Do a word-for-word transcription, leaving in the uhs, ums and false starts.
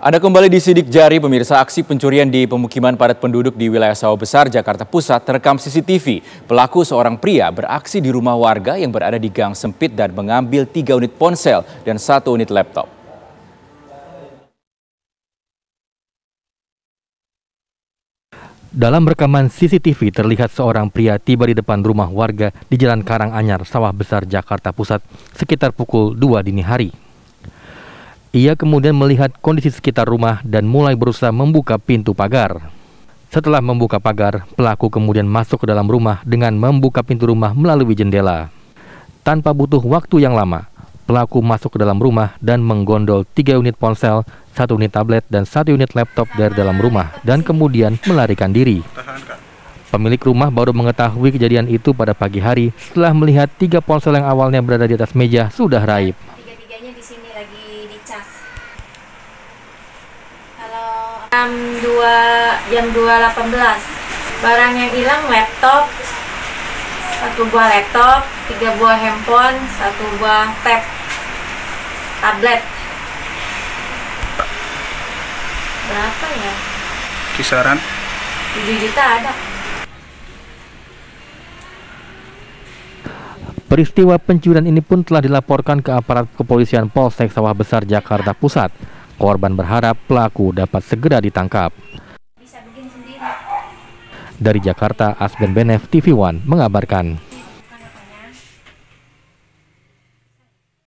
Anda kembali di Sidik Jari, pemirsa. Aksi pencurian di pemukiman padat penduduk di wilayah Sawah Besar, Jakarta Pusat terekam C C T V. Pelaku seorang pria beraksi di rumah warga yang berada di gang sempit dan mengambil tiga unit ponsel dan satu unit laptop. Dalam rekaman C C T V terlihat seorang pria tiba di depan rumah warga di Jalan Karanganyar, Sawah Besar, Jakarta Pusat sekitar pukul dua dini hari. Ia kemudian melihat kondisi sekitar rumah dan mulai berusaha membuka pintu pagar. Setelah membuka pagar, pelaku kemudian masuk ke dalam rumah dengan membuka pintu rumah melalui jendela. Tanpa butuh waktu yang lama, pelaku masuk ke dalam rumah dan menggondol tiga unit ponsel, satu unit tablet, dan satu unit laptop dari dalam rumah dan kemudian melarikan diri. Pemilik rumah baru mengetahui kejadian itu pada pagi hari setelah melihat tiga ponsel yang awalnya berada di atas meja sudah raib. Tiga-tiganya di sini lagi dicas. Kalau jam dua jam dua delapan belas, barang yang hilang laptop, satu buah laptop, tiga buah handphone, satu buah tab, tablet. Berapa ya? Kisaran tujuh juta ada. Peristiwa pencurian ini pun telah dilaporkan ke aparat kepolisian Polsek Sawah Besar, Jakarta Pusat. Korban berharap pelaku dapat segera ditangkap. Dari Jakarta, Asben Benef, T V One mengabarkan.